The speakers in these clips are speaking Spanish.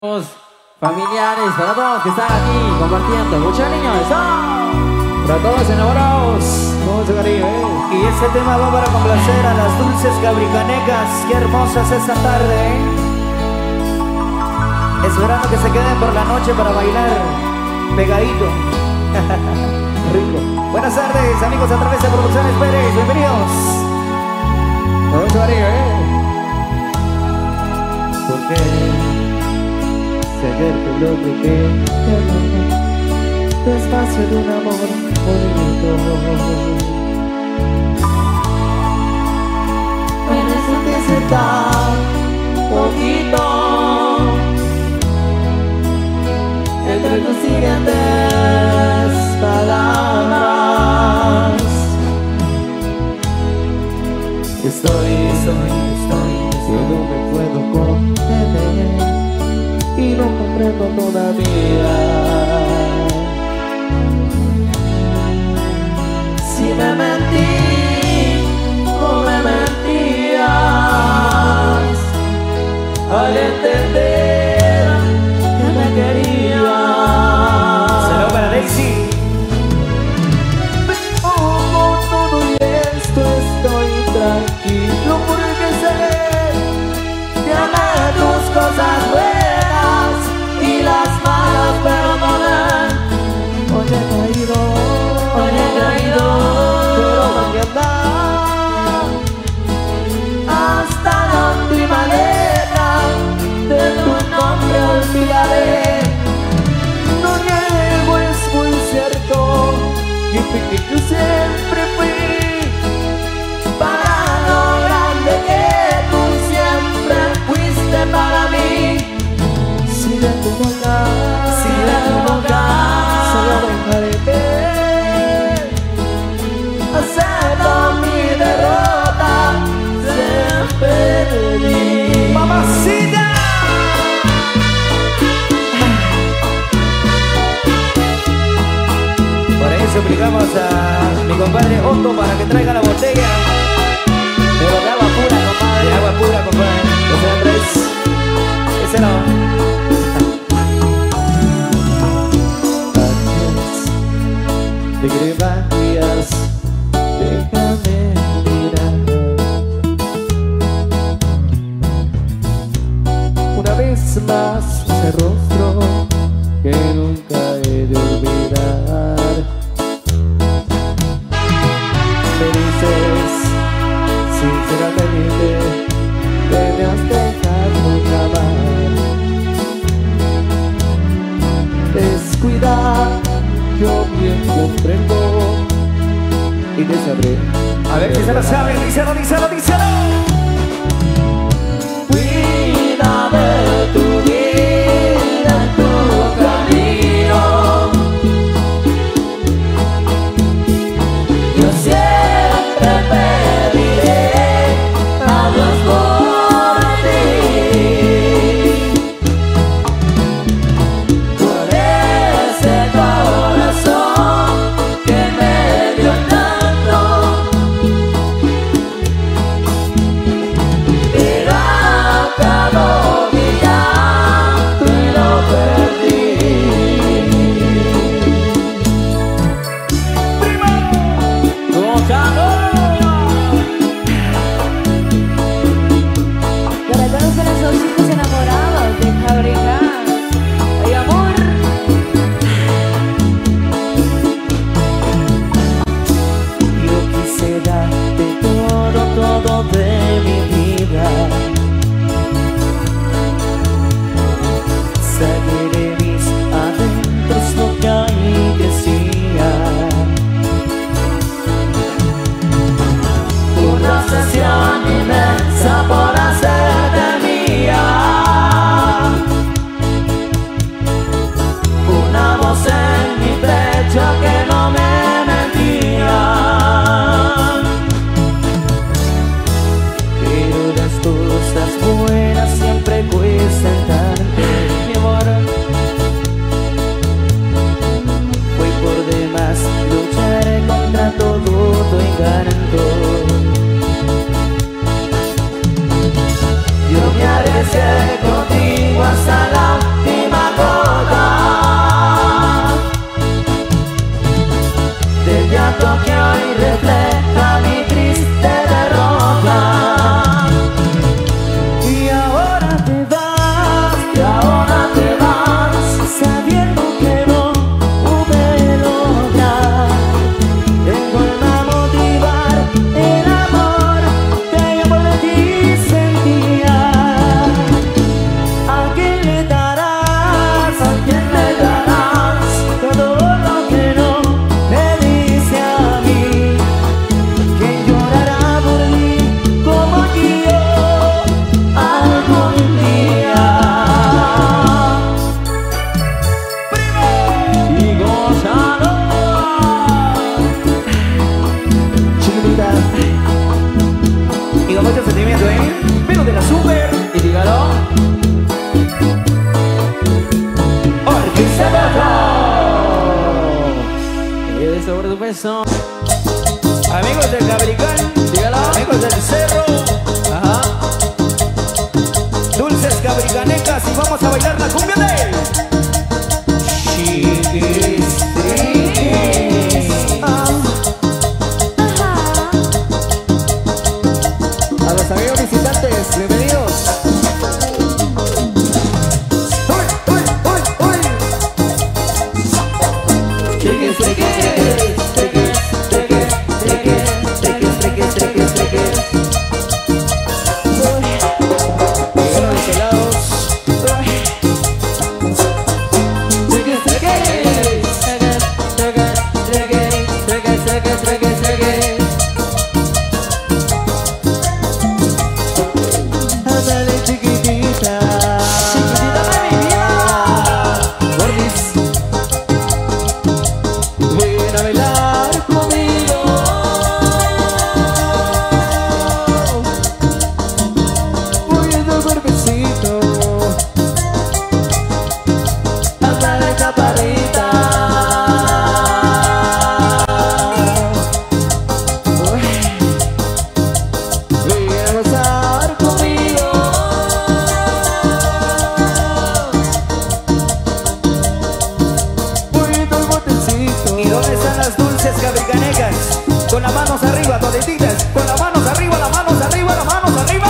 familiares, para todos que están aquí compartiendo. Muchos niños, para todos enamorados, con ese cariño, Y este tema va para complacer a las dulces cabricanecas. Qué hermosas esta tarde, Esperando que se queden por la noche para bailar pegadito. Rico. Buenas tardes, amigos, a través de Producciones Pérez. Bienvenidos. Con ese cariño, Porque si ayer te lo dije, despacio de un amor bonito. Me resulte tan poquito entre tus siguientes palabras. Estoy, yo no me puedo contener y no comprendo todavía si me mentí o me mentías al entender que me querías. Será para Daisy. Como todo y esto estoy tranquilo porque sé que amé tus cosas buenas y las malas perdonan. Hoy he caído, pero mañana hasta la última letra de tu nombre olvidaré. No niego, es muy cierto que pequeño siempre fui para lo grande que tú siempre fuiste para mí. Si de tu boca, solo dejaré ver. Acepto mi derrota, siempre perdí. ¡Mamacita! Por eso obligamos a mi compadre Otto para que traiga la botella. Pero de agua pura, compadre. De agua pura, compadre. José Andrés. Ese no. Te crebarías, déjame mirar una vez más ese rostro que nunca he de olvidar. Me dices sinceramente que me has dejado acabar. Descuida, yo bien comprendo y te sabré. A ver si se lo sabe, díselo. Cuida de tu vida, tu camino. Yo siempre pediré a Dios por ti, por ese corazón que me dio tanto. Eso. Amigos del Cabricán, Dígalo. amigos del Cerro, Ajá. dulces cabricanecas, y vamos a bailar la cumbia de Chiquis Triquis. A los amigos visitantes, bienvenidos. ¡Uy, uy, uy, uy! Triquis, triquis, triquis, triquis, triquis, triquis, triquis, triquis, triquis. Llegaron los helados. Triquis, triquis, triquis, triquis, triquis, triquis, triquis, triquis. Ándale, chiquitita. Chiquitita, mami, viva. Gordis, ven a bailar conmigo. Moviendo el cuerpecito. Ándale, chaparrita. Ven a gozar conmigo. Moviendo el botecito. ¿Y dónde están las dulces cabricanecas? Con las manos arriba, todititas, con las manos arriba, las manos arriba, las manos arriba.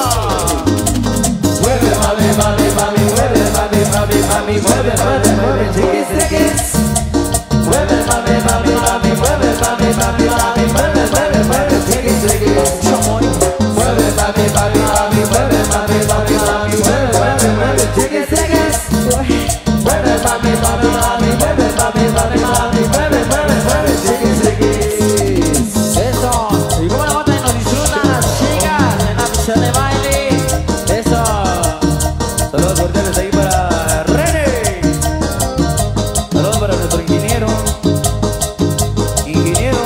Mueve, mami, mami, mami, mueve, mami, mami, mami, mueve, mueve, mueve, chiquis, chiquis. Mueve, mami, mami, mami, mueve, mami, mami, mami, mueve, mueve, mueve, chiquis, chiquis. Mueve, mami, mami, mami, mueve, mami, mami, mami, mueve, mueve, mueve, chiquis, chiquis. Mueve, mami, mami, mami, mueve, mami, mami, mami, mueve, mueve, mueve, chiquis, chiquis. Eso. Y como la banda nos disfruta, chicas, en la pista de baile. Eso. Saludos cordiales ahí para René. Saludos para nuestro ingeniero. Ingeniero.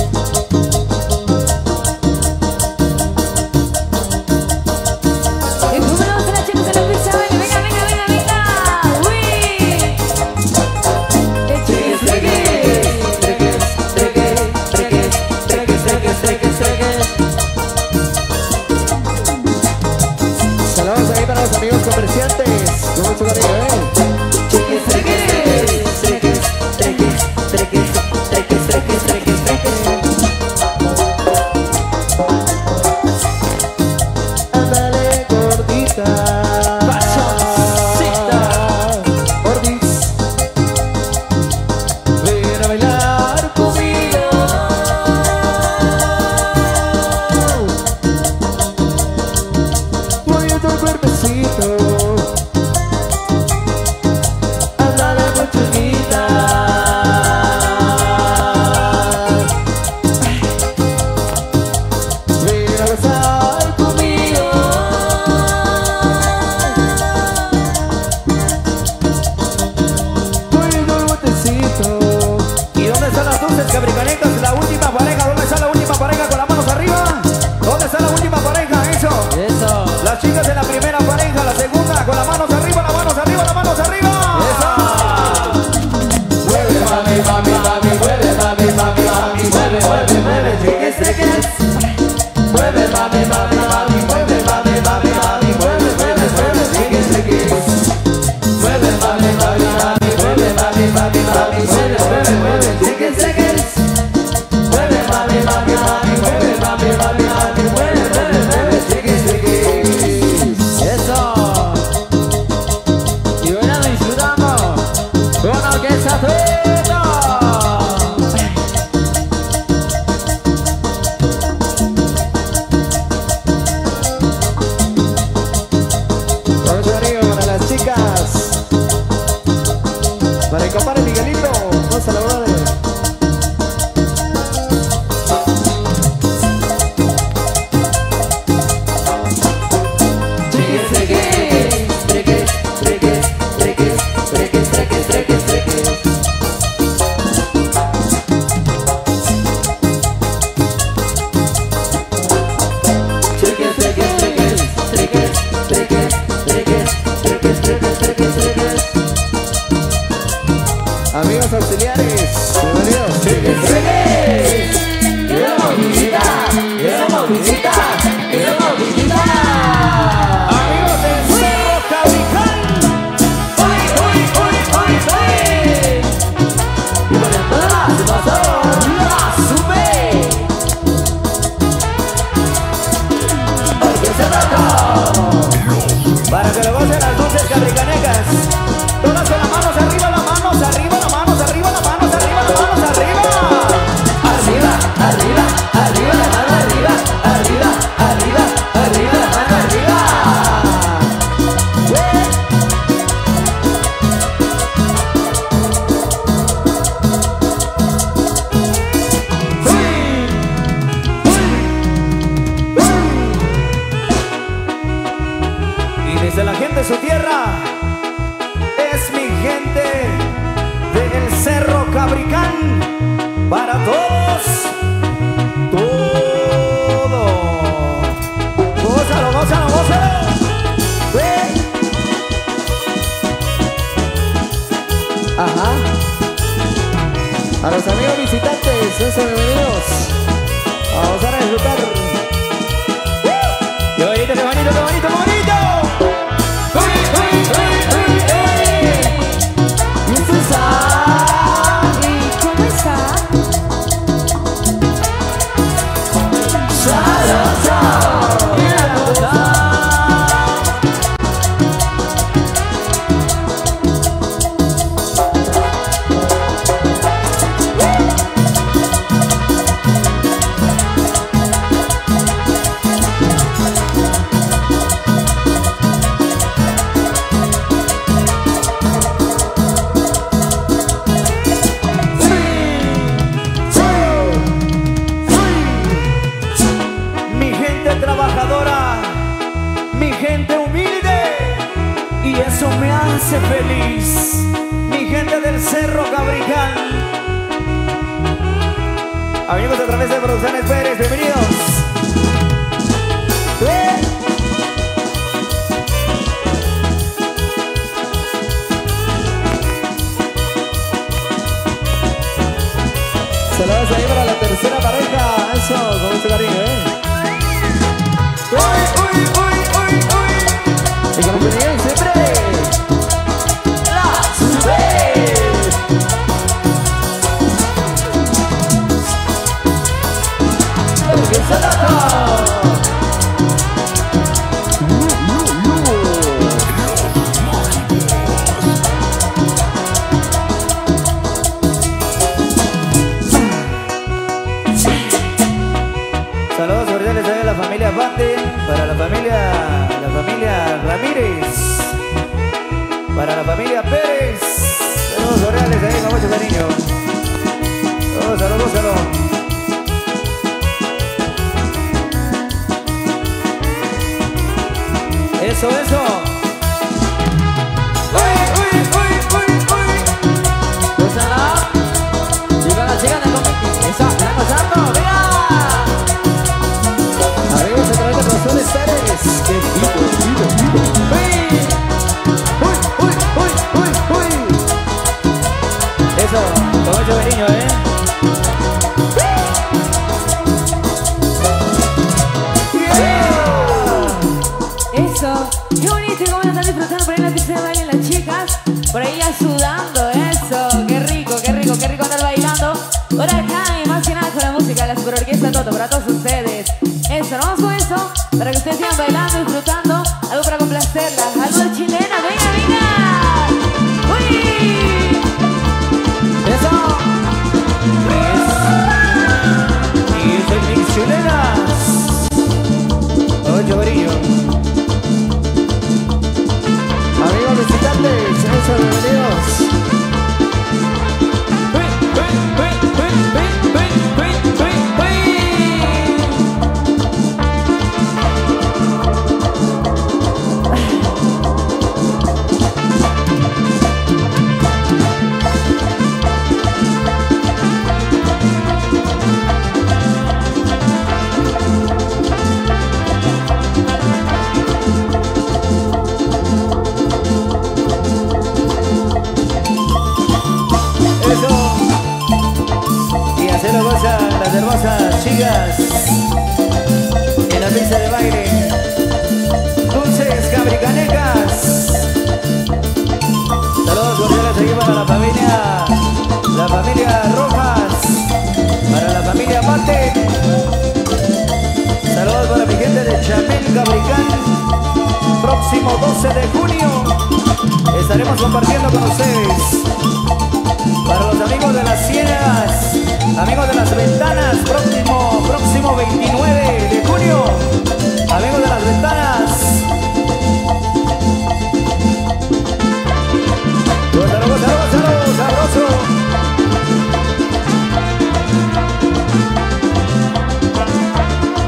Y números de las chicas en la pista, venga, venga, venga, venga, venga. Uy. Triquis, triquis, triquis, triquis, triquis, triquis, triquis, triquis, triquis. Saludos ahí para los amigos comerciantes. Con mucho cariño, Triquis, triquis, triquis, triquis, triquis, triquis, triquis, triquis, triquis. Ándale, gordita. Pachoncita. Gordis, ven a bailar conmigo. Moviendo el cuerpecito. Ándale, mochonita. Ven a besar conmigo. Moviendo el botecito. ¿Y dónde están las dulces cabricanecas? La última pareja. ¿Dónde está la última pareja con las manos arriba? ¿Dónde está la última pareja? Eso. Eso. Las chicas en la primera pareja, la segunda con las manos arriba, las manos arriba, las manos arriba. Mueve, mami, mami, mami, mueve, mami, mami, mami, mueve, mueve, mueve, chiquis, chiquis. Mueve, mami, mami, mami, mueve, mami, mami, mami, mueve, mueve, mueve, chiquis, chiquis. Mueve, mami, mami, mami, mueve, mami, mami, mami, mueve, mueve, mueve, chiquis, chiquis. Cabricán, para todos, todo. Gózalo, gózalo, gózalo. Ajá. A los amigos visitantes, sean bienvenidos. Vamos a disfrutar. ¡Qué bonito, qué bonito, qué bonito, qué bonito! Y esto es ¿Cómo está? Mi gente trabajadora, mi gente humilde, y eso me hace feliz. Mi gente del Cerro Cabricán. Amigos a través de Producciones Pérez, bienvenidos. saludos ahí para la tercera pareja. Eso, con mucho cariño, Uy, uy, uy, uy, uy. Y con opinión siempre. Saludos cordiales a la familia Bate, para la familia Ramírez, para la familia Pérez. Saludos cordiales ahí con mucho cariño. Saludos, saludos. Eso, eso. Uy, uy, uy, uy, uy. Gózala. Y con las chicas de Comic. Eso, están gozando. ¡Venga! Amigos a través de Producciones Pérez. Uy, uy, uy, uy, uy. Eso, con mucho cariño, Eso. Qué bonito, cómo lo están disfrutando por ahí en la pista de baile las chicas. Por ahí ya sudando, eso. Qué rico, qué rico, qué rico andar bailando. Por acá y más que nada con la música de la Super Orquesta Toto para todos ustedes. Eso, nos vamos con eso para que ustedes sigan bailando, disfrutando. Algo para complacerlas. Algo de chilena, venga, venga. ¡Uy! Eso. Y es el Mix Chilenas. Ocho brillo. Amigos visitantes, eso, bienvenidos. Las hermosas chicas en la pista de baile, dulces cabricanecas. Saludos cordiales aquí para la familia Rojas, para la familia Mate. Saludos para mi gente de Chamel Cabricán. Próximo 12 de junio estaremos compartiendo con ustedes. Para los amigos de las Ciénagas, amigos de las Ventanas, próximo 29 de junio, amigos de las Ventanas. Gózalo, gózalo, gózalo, sabroso.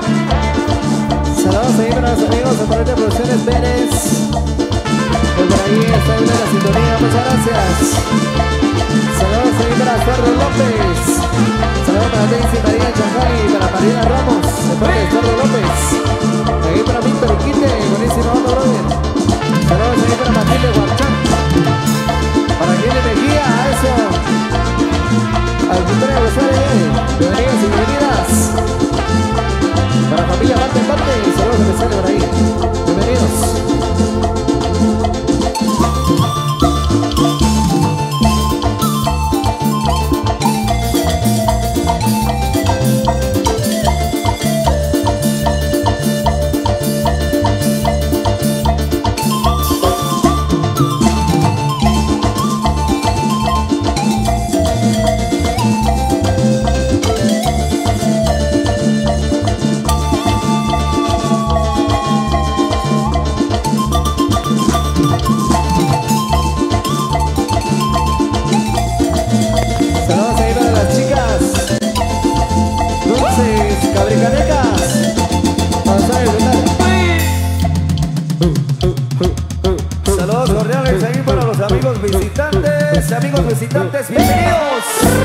Saludos ahí para los amigos a través de Producciones Pérez. Por ahí ahí está en la sintonía, muchas gracias. Saludos ahí para Eduardo López. Saludos para Daisy María Chajari y para Marina Ramos, de parte de Eduardo López. Ahí para Víctor Quinte, buenísimo onda, brother. Saludos ahí para Matilde Guarchán. Para Kelly Mejía, a eso. Al Victoria Rosario, bienvenidos y bienvenidas. Para familia Bate Bate, saludos especiales por ahí. Bienvenidos. Saludos cordiales ahí para los amigos visitantes, bienvenidos.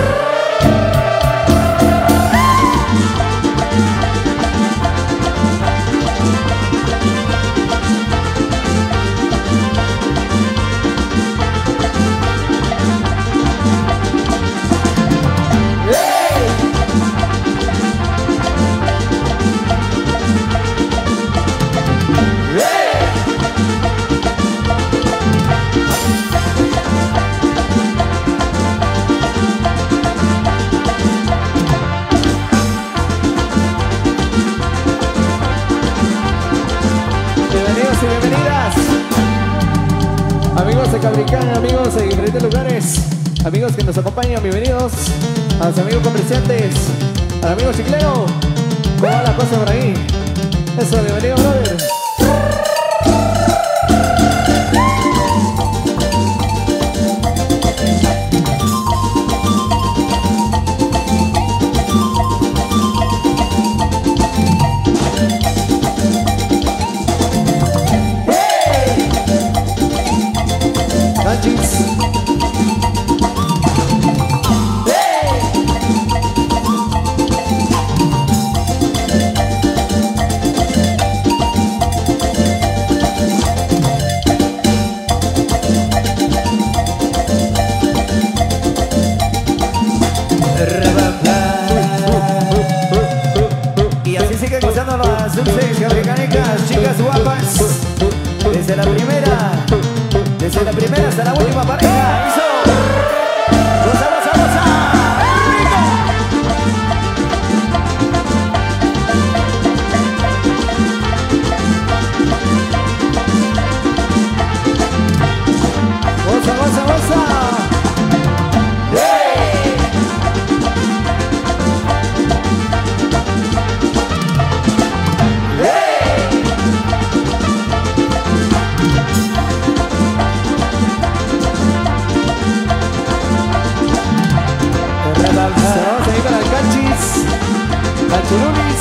Amigos de Cabricán, amigos de diferentes lugares, amigos que nos acompañan, bienvenidos. A los amigos comerciantes, al amigo chiclero. ¿Cómo va la cosa por ahí? Eso, bienvenido, brother. Y así sigue gozando las dulces cabricánicas, chicas guapas. Desde la primera hasta la última pareja. ¡Eso! ¡Goza, goza, goza! ¡Rico! ¡Goza, goza, goza! Saludos ahí para el Canchis, al Churulis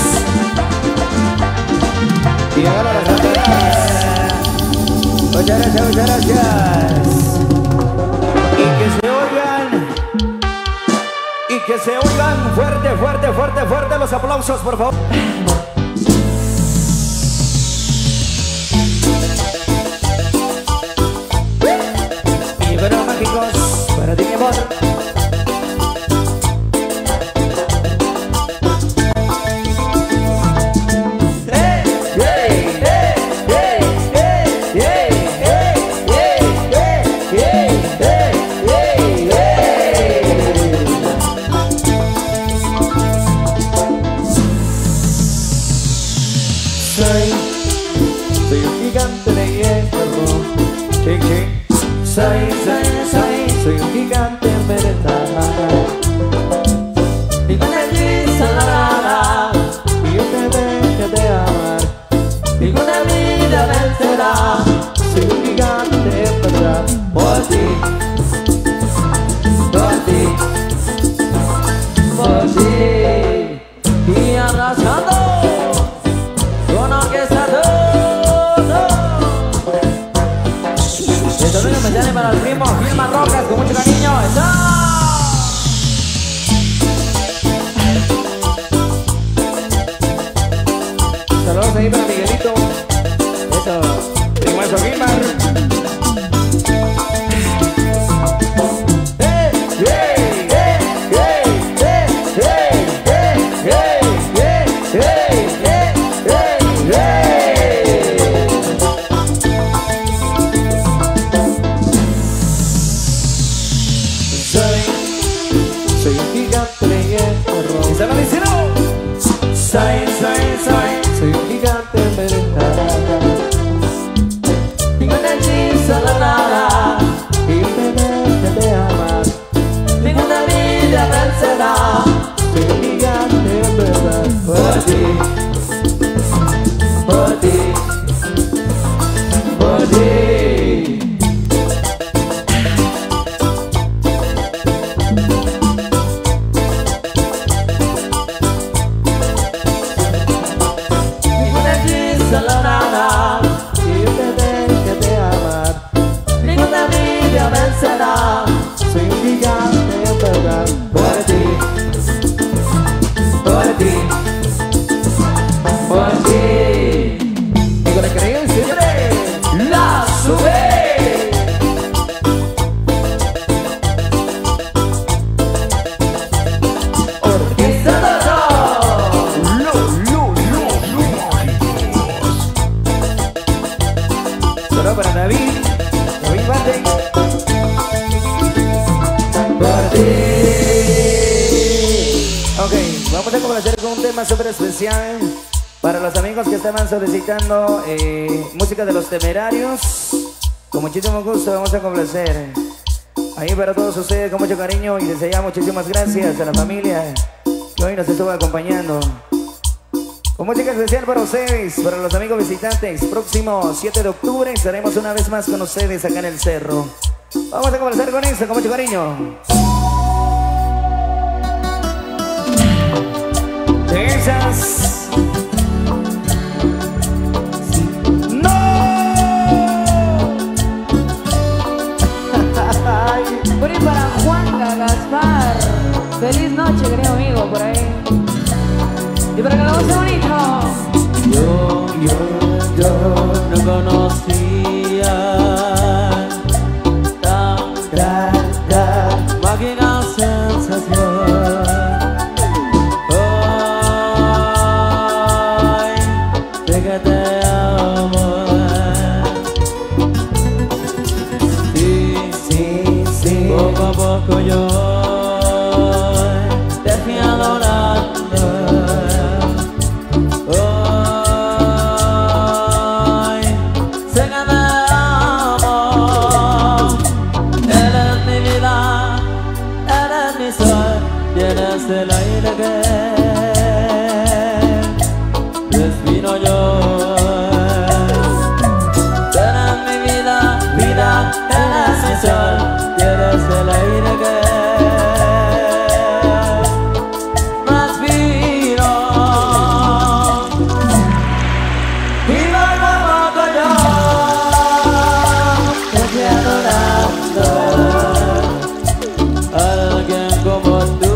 y ahora las banderas. Muchas gracias, muchas gracias. Y que se oigan fuerte, fuerte, fuerte, fuerte los aplausos, por favor. Y bueno, mágicos, para ti, mi amor. Soy un gigante de hierro. Soy un gigante en verdad. Y no me dice nada. Y yo te dejo de amar. Ninguna vida vencerá. Soy un gigante en verdad. Por ti, por ti, por ti. Y arrasando con orquesta todo. Esto no es especiales para el primo Gilman Rojas, con mucho cariño. ¡Eso! Saludos ahí para Miguelito. Eso, primazo Gilman. Soy un gigante de hierro. ¿Y se lo hicieron? Soy un gigante en verdad. Tengo un hechizo de nada y me deja de amar. Ninguna vida vencerá. Soy un gigante en verdad. Por ti, por ti, por ti. Soy un gigante en verdad. Por ti, por ti, por ti. Y con el cariño siempre La sube. Orquesta de solo para David Bate. Ok, vamos a complacer con un tema súper especial para los amigos que estaban solicitando música de Los Temerarios. Con muchísimo gusto vamos a complacer ahí para todos ustedes con mucho cariño y les deseamos muchísimas gracias a la familia que hoy nos estuvo acompañando. Con música especial para ustedes, para los amigos visitantes. Próximo 7 de octubre estaremos una vez más con ustedes acá en el cerro. Vamos a complacer con eso, con mucho cariño. De esas. ¡No! Por ahí para Juanca Gaspar. Feliz noche, querido amigo, por ahí. Y para que lo goce bonito. Yo no conocía tanta máquina sensación. Hoy sé que te amo. Sí, poco a poco yo te fui adorando. Eres el aire que respiro yo. Eres mi vida, vida, eres mi sol. Eres el aire que respiro. Y poco a poco yo te fui adorando. Alguien como tú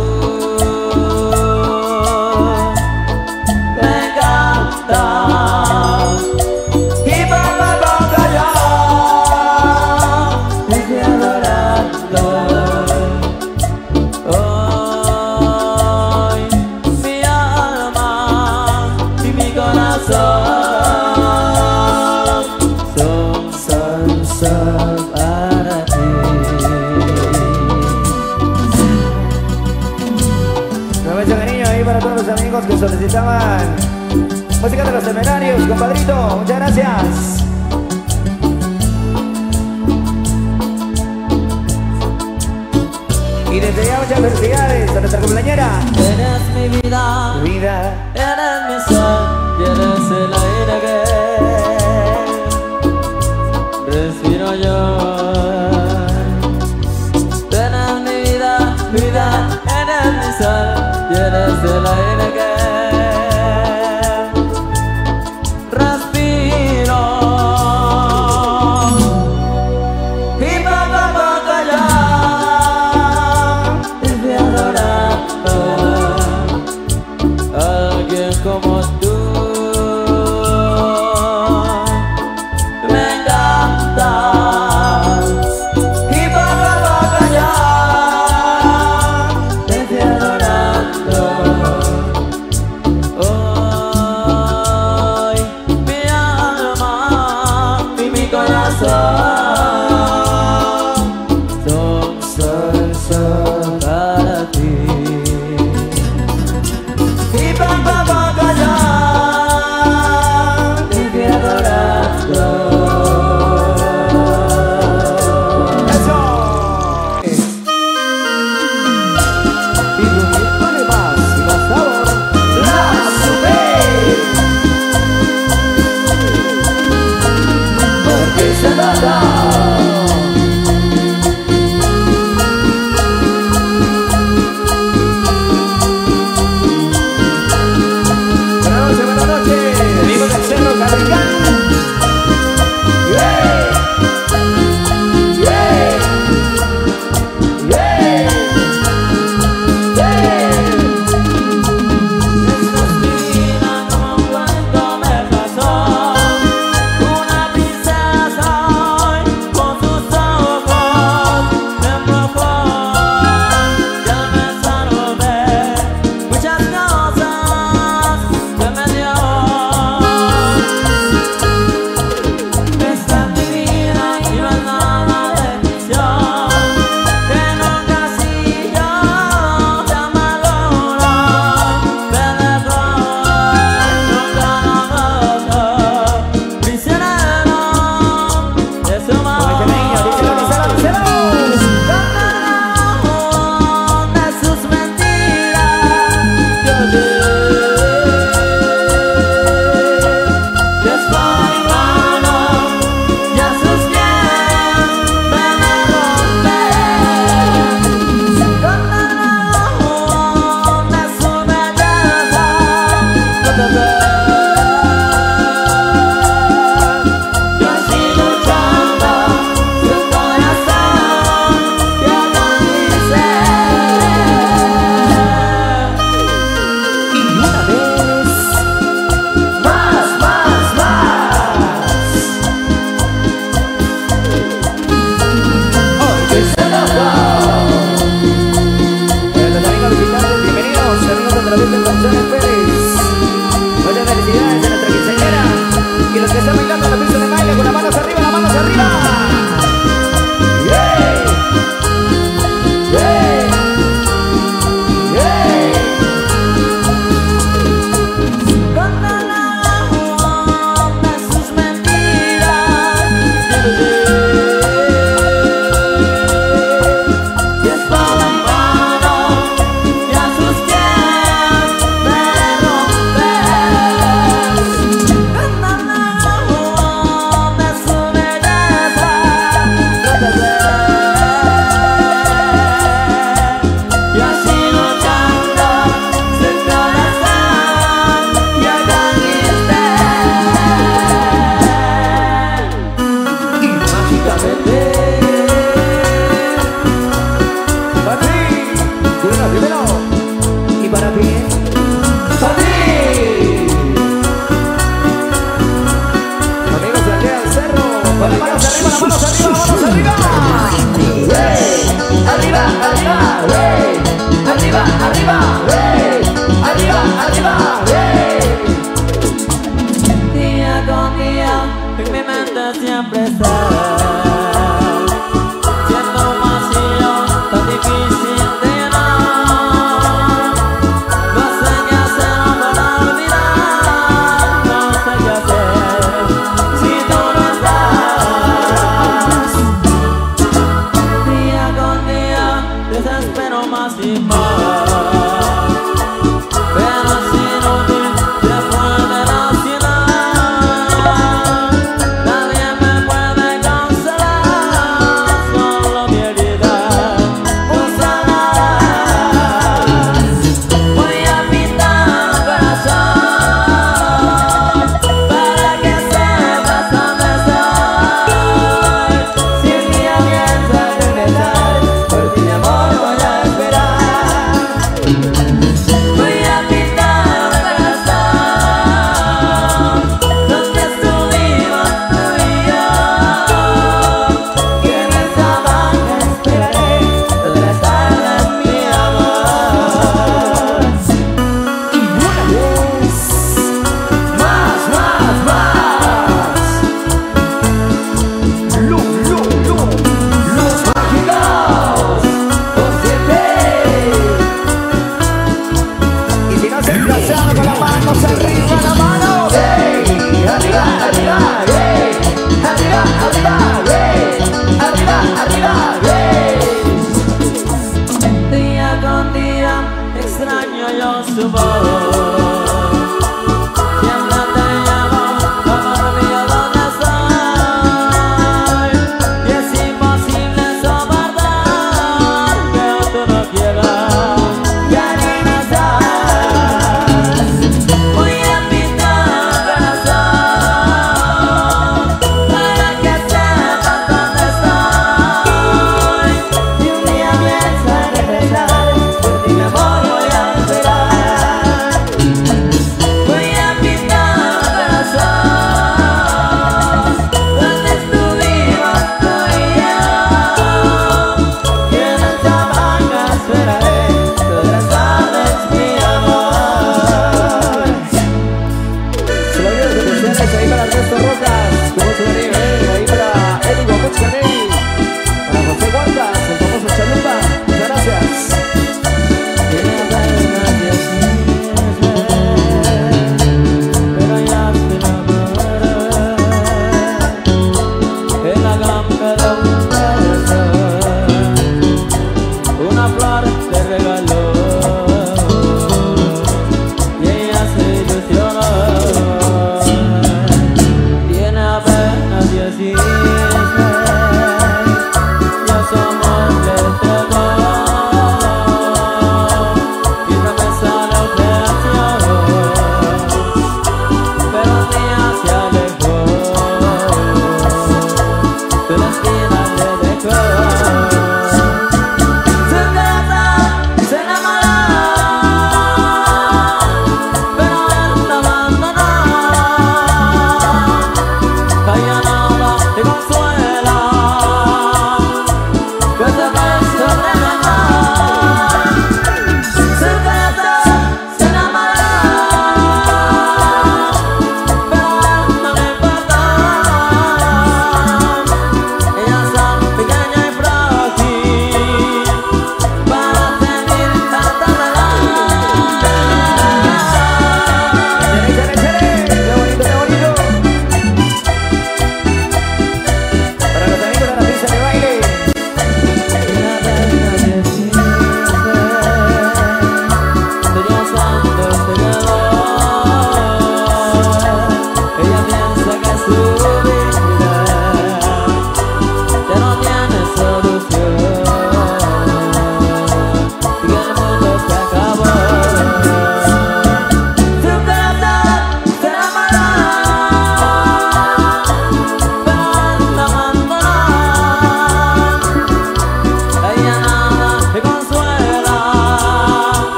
para ti. Mucho cariño ahí para todos los amigos que solicitaban música de Los Temerarios, compadrito. Muchas gracias. Y desde ya muchas felicidades a nuestra compañera. Eres mi vida, Vida. eres mi sol, y eres el aire que respiro yo. Eres mi vida, vida, eres mi sol, y eres el aire que respiro. Y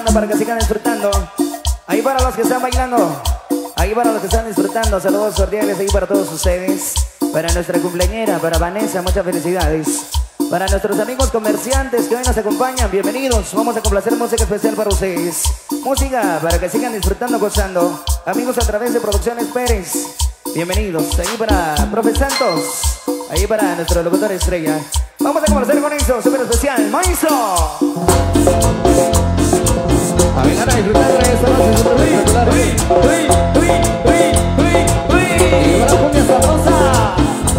gozando, para que sigan disfrutando. Ahí para los que están bailando, ahí para los que están disfrutando, saludos cordiales ahí para todos ustedes. Para nuestra cumpleañera, para Vanessa, muchas felicidades. Para nuestros amigos comerciantes que hoy nos acompañan, bienvenidos. Vamos a complacer música especial para ustedes. Música para que sigan disfrutando, gozando. Amigos a través de Producciones Pérez, bienvenidos. Ahí para Profe Santos, ahí para nuestro locutor estrella. Vamos a complacer con eso, súper especial, Maestro. A venir a disfrutar de esta noche súper espectacular. Y la cumbia sabrosa.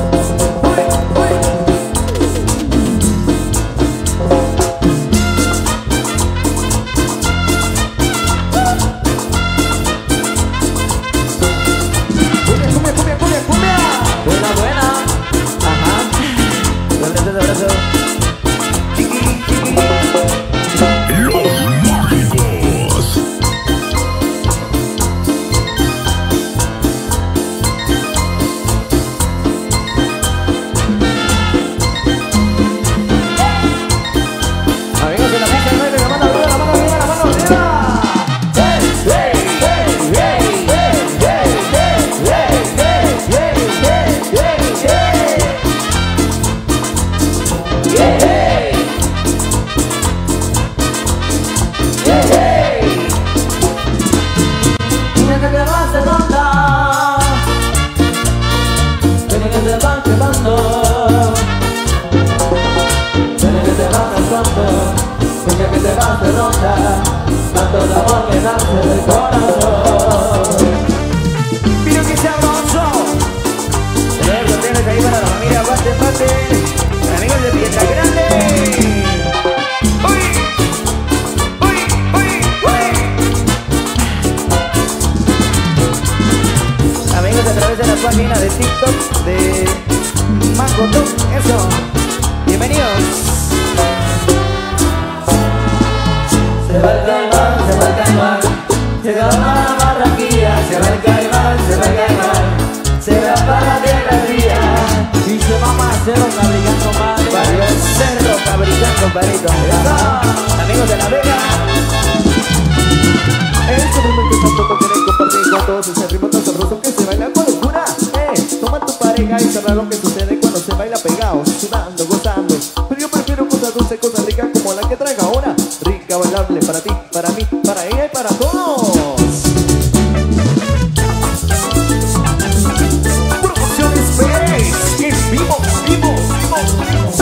Página de TikTok de Macoto, eso. Bienvenidos. Se va el caimán, se va el caimán. Llega a Barranquilla, se va el caimán, se va el caimán. Se va para la tierra fría. Y se va más cerro fabricando madre. Barrio Cerro fabricando compadrito. Amigos de La Vega. Este momento tanto que quieren compartir con todos ese ritmo tan sabroso que se baila con locura. Toma tu pareja y sabrá lo que sucede cuando se baila pegados, sudando, gozando. Pero yo prefiero cosas dulces, cosas ricas como la que traigo ahora. Rica, bailable para ti, para mí, para ella y para todos. Producciones Pérez, en vivo, vivo, vivo, vivo.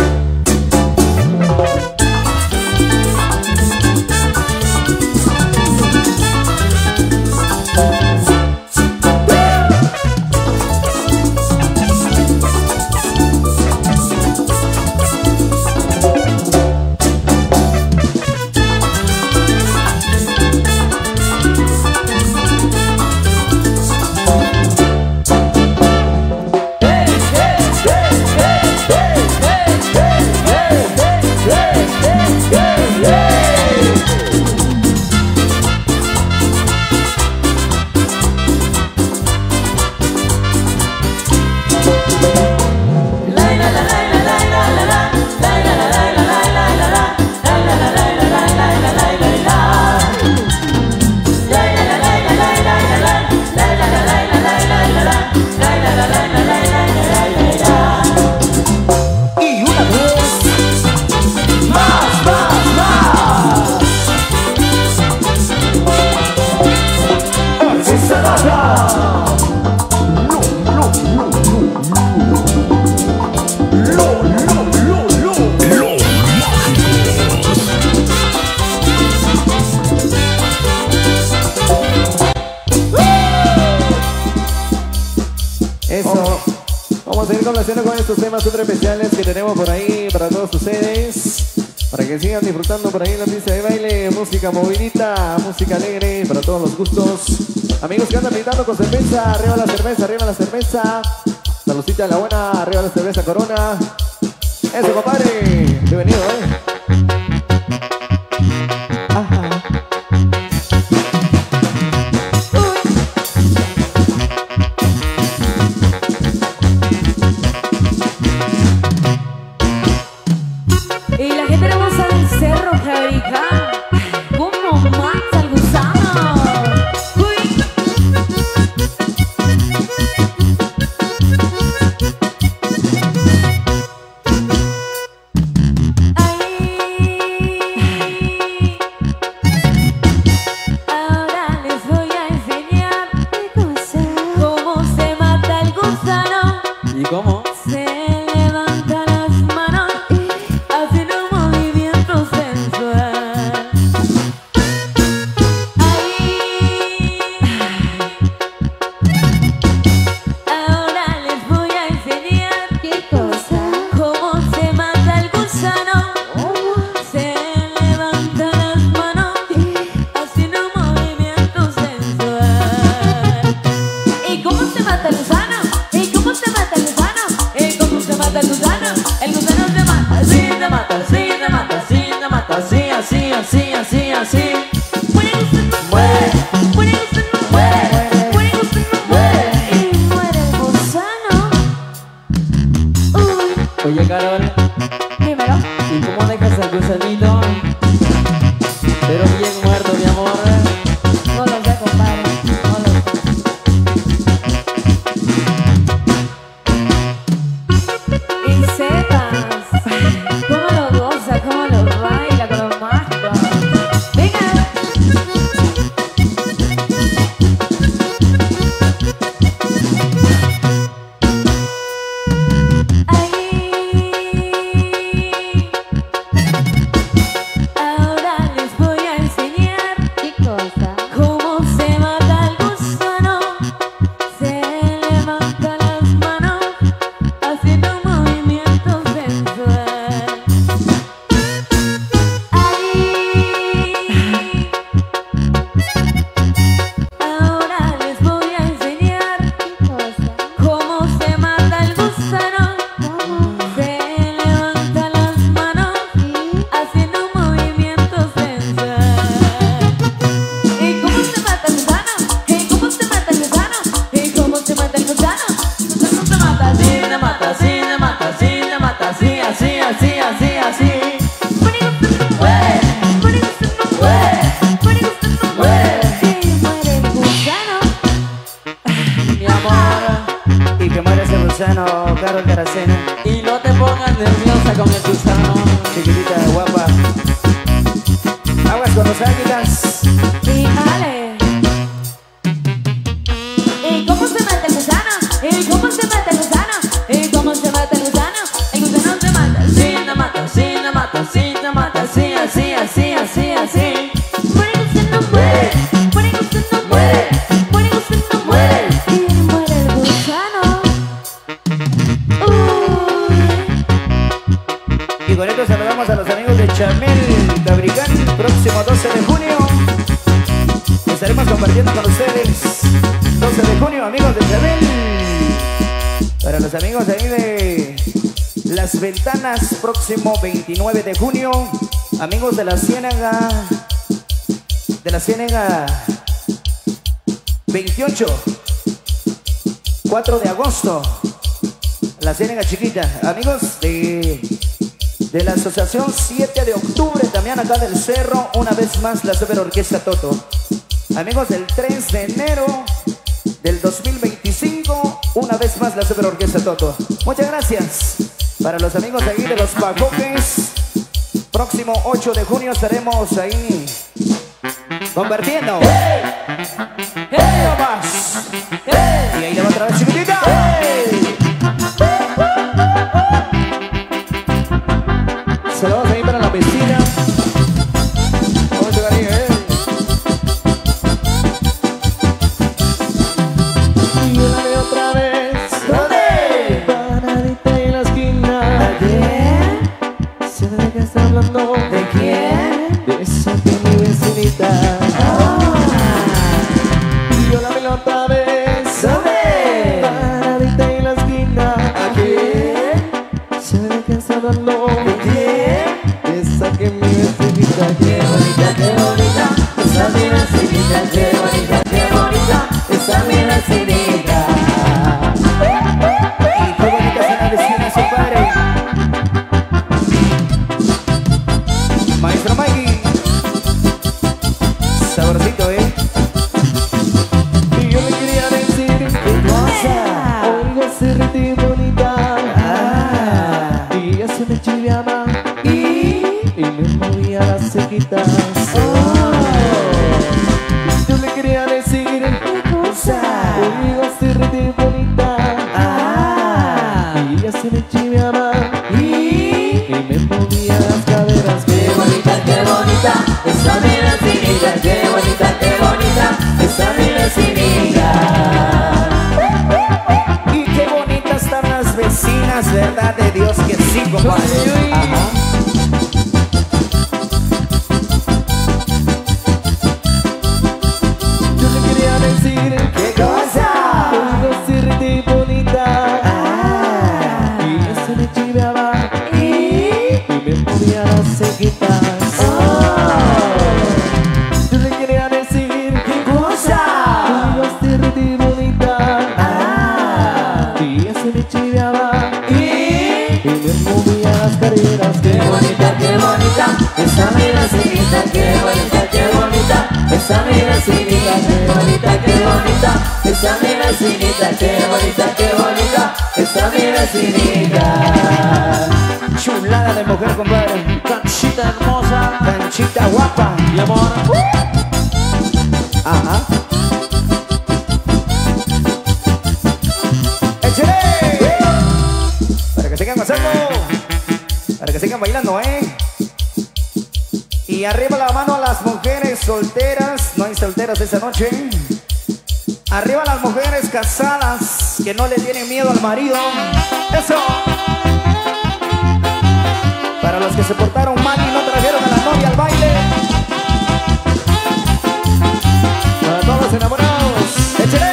Eso. Vamos a seguir complaciendo con estos temas súper especiales que tenemos por ahí para todos ustedes. Para que sigan disfrutando por ahí en la pista de baile. Música movidita, música alegre para todos los gustos. Amigos que andan gritando con cerveza, arriba la cerveza, arriba la cerveza. Saludcita de la buena, arriba la cerveza Corona. Eso, compadre. Bienvenido, Ajá. Y la gente hermosa del Cerro fabrica como más. así. Muere, muere, muere, muere. Y muere el gusano. Uy, Oye, Carol, dímelo. ¿y cómo dejas al gusanito? Pero bien muerto, mi amor. No lo sé, compadre. No lo sé. Y sepas cómo lo goza, cómo lo baila con los machos. Venga. Ahora les voy a enseñar qué cosa. Cómo se mata el gusano. Se levanta las manos haciendo un movimiento sensual. Ahora les voy a enseñar qué cosa. Cómo se mata el gusano. Se levanta las manos haciendo un movimiento sensual. ¿Y cómo se mata el gusano? ¿Y cómo se mata el gusano? ¿Y cómo se mata el gusano? Gusano se mata así, Se mata, se mata, se mata, así, así, así, así, así. muere, muere gusano, muere gusano, muere. Y muere el gusano. Mi amor. Y que muere ese gusano, Carol Caracena. Y no te pongas nerviosa con el gusano. Chiquitita, guapa. Aguas con los águilas. Y vale. ¿Y cómo se mata el gusano? ¿Y cómo se mata el gusano? ¿Y cómo se mata el gusano? El gusano se mata. Se mata, se mata, se mata, así, así, así, así, así. Muere gusano, muere. Muere gusano, muere. Muere gusano, muere. Y muere el gusano. Y con esto saludamos a los amigos de Chamel Cabricán. Próximo 12 de junio estaremos compartiendo con ustedes. 12 de junio, amigos de Chamel. Para los amigos de ahí de Las Ventanas, próximo 29 de junio. Amigos de la Ciénaga. De la Ciénaga 28. 4 de agosto. La Ciénaga Chiquita. Amigos de la Asociación 7 de octubre, también acá del Cerro, una vez más la Super Orquesta Toto. Amigos del 3 de enero del 2025, una vez más la Super Orquesta Toto. Muchas gracias. Para los amigos de ahí de Los Pajoques, próximo 8 de junio estaremos ahí compartiendo. ¡Hey! ¡No más! Y ahí le va otra vez, chiquitita. Saludos ahí para la vecina. Vamos a cariño, Y una de otra vez. ¿Dónde? Paradita en la esquina. ¿Quién? Se ve que está hablando. ¿De quién? De esa que es mi vecinita. Y yo la veo otra vez. ¿Dónde? Paradita en la esquina. ¿A quién? Se ve que está hablando. ¿De quién? Esa que es mi vecinita. Qué bonita, está mi vecinita. Qué bonita, está mi vecinita. Y qué bonita se la vecina su padre. Maestro Mikey. Saborcito, Y yo le quería decir ¿Qué cosa? algo así rica y bonita. Ah. Y ella se me chileaba Y y me movía las cejitas. Yo le quería decir ¿qué cosa? algo así rica y bonita. Ah. Y ella se me chileaba Y y me movía las caderas. qué bonita, está mi vecinita. Qué bonita, está mi vecinita. Y qué bonitas están las vecinas, ¿verdad? De Dios que sí, compadre. Ajá. Yo le quería decir ¿Qué cosa? algo así rica y bonita. Ah. Y ella se me chileaba Y y me movía las cejitas. oh. vestirte bonita. Y se me chiveaba y me movía las caderas. Qué bonita, esa mi vecinita, qué bonita, esa mi vecinita, qué bonita, esa mi vecinita, qué bonita, esa mi vecinita. Chulada de mujer, compadre. Canchita hermosa, Canchita guapa. mi amor. Ajá. ¡Échale! Para que sigan pasando. Para que sigan bailando, Y arriba la mano a las mujeres solteras. No hay solteras esa noche. Arriba las mujeres casadas que no le tienen miedo al marido. ¡Eso! Para los que se portaron mal y no trajeron a la novia al baile. Para todos los enamorados. ¡Échale!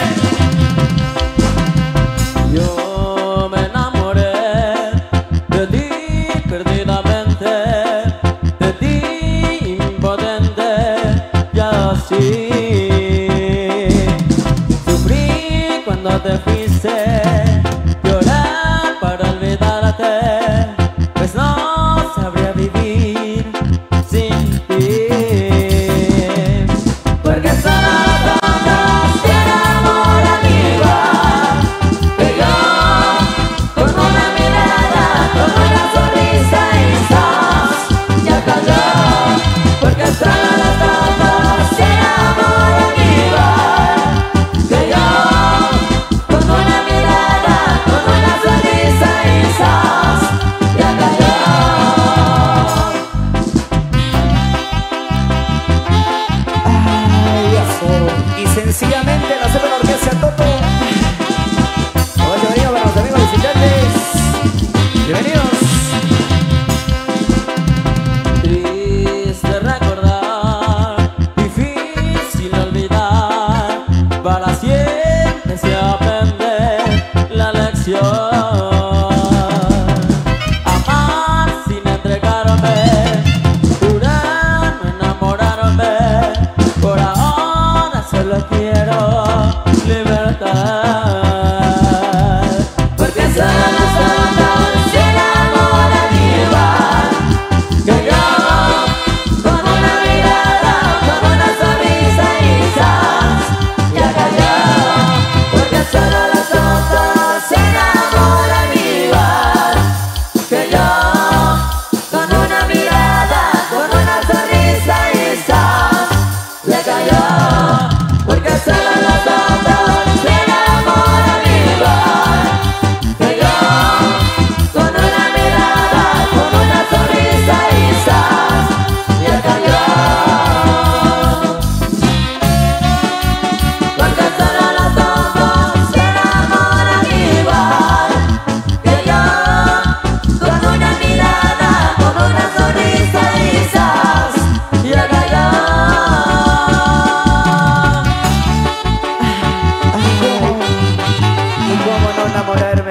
Yo me enamoré de ti perdidamente, de ti impotente, y así sufrí cuando te fuiste, lloré para olvidarte, pues no sabría vivir sin ti, porque solo todos tienen amor igual que yo, con una mirada, con una sonrisa y sos, ya cayó, porque solo todos tienen amor igual que yo, con una mirada, con una sonrisa y sos, ya cayó. Ay, eso. Y sencillamente la hacemos la orquesta Toto. Oye, venga para los amigos visitantes. Bienvenidos. Triste recordar, difícil olvidar, para siempre se aprende la lección. Amar sin entregarme, jurar no enamorarme, por ahora solo quiero libertad. Porque solo nosotros se enamoran igual que yo, con una mirada, con una sonrisa y sos, ya cayó, porque solo nosotros se enamoran igual que yo, con una mirada, con una sonrisa y sos, ya cayó, porque solo nosotros se enamoran igual que yo, con una mirada, con una sonrisa y sos, ya cayó, porque solo nosotros se enamoran igual que yo, con una mirada, con una sonrisa y sos, ya cayó. ¿Y cómo no enamorarme?